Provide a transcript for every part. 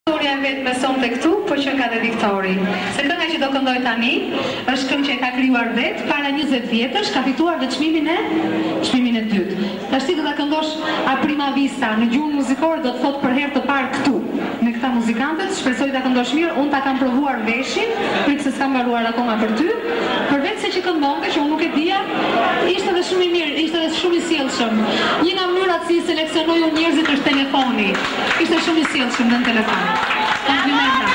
Historia vetë me sonte këtu, po që ka dhe Viktori. Se kënga që do këndoj tani, është këngë që e ka krijuar vetë, para 20 vjetësh, ka fituar dhe çmimin e dytë. Tash ti do ta këndosh a prima vista në gjuhën muzikore, do të thotë për herë të parë këtu, me këta muzikantët, shpresoj ta këndosh mirë, unë ta kam provuar veshin, prit se s'kam mbaruar akoma për ty. Përveç se që këndonte, që unë nuk e dija, ishte edhe shumë i mirë, ishte edhe shumë i sjellshëm. Një nga mënyrat si seleksionoj unë njerëzit është telefoni. Ishte shumë i sjellshëm në telefon. Komplimenta.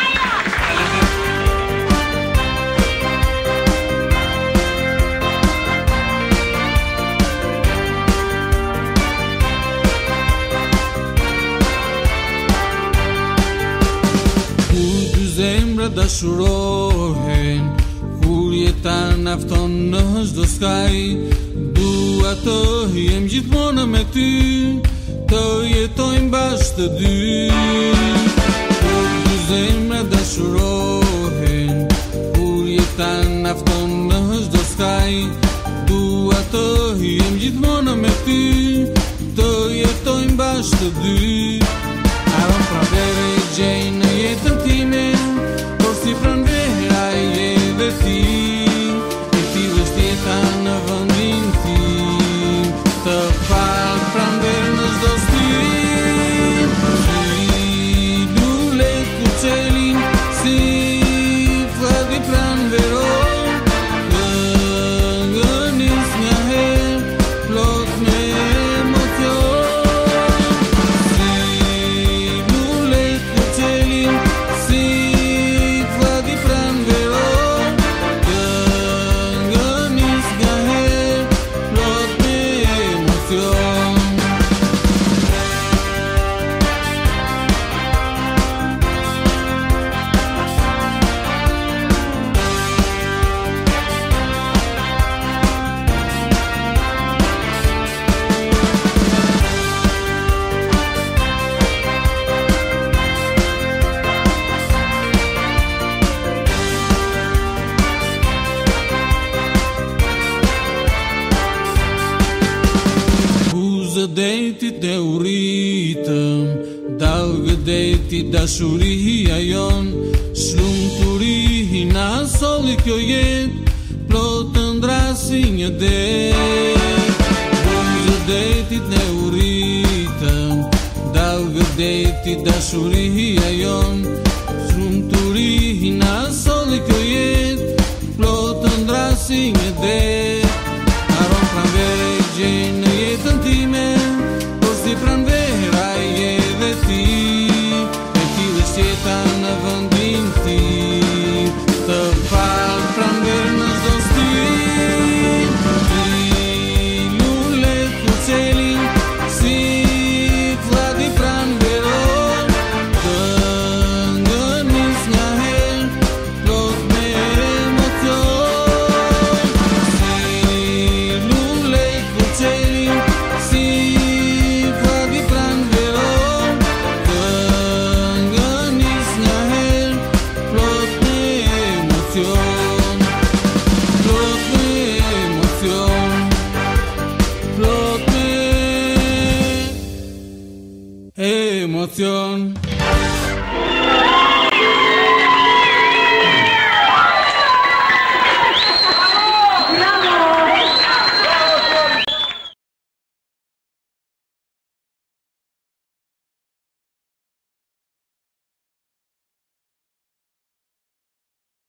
Kur dy zemra dashurohen, kur jeta nafton në çdo skaj, dua të jem gjithmonë me ty, të jetojmë bashkë të dy. Kur dy zemra dashurohen, kur jeta nafton në çdo skaj, dua të jem gjithmonë me ty, të jetojmë bashkë të dy. Aron pranvera e gjej në jetën time, por si pranvera je dhe ti, e ti është jeta në vendin tim, të fal pranverë në çdo stil. Si lule ku çelin, si fladi pranveror, gënis nga herë, plot me emocion. Si lule ku çelin, si fladi pranveror, gënis nga herë, plot me emocion. Buzë detit e uritëm, dalgë deti dashuria jon, shlumturi na solli kjo jet, plot të ndrasi një det. Buzë detit e uritëm, dalgë deti dashuria jon, shlumturi na solli kjo jet, plot të ndrasi një det. Aron pranvera e gjej në jetën time, por si pranvera je dhe ti, e ti dhe jeta në vendin tim, të fal